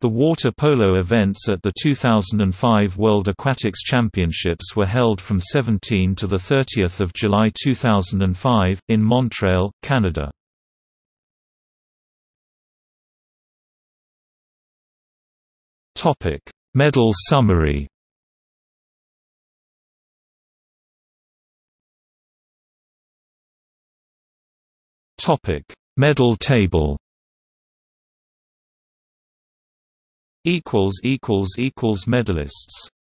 The water polo events at the 2005 World Aquatics Championships were held from 17 to 30 July 2005, in Montreal, Canada. Medal summary. Medal table. Medalists.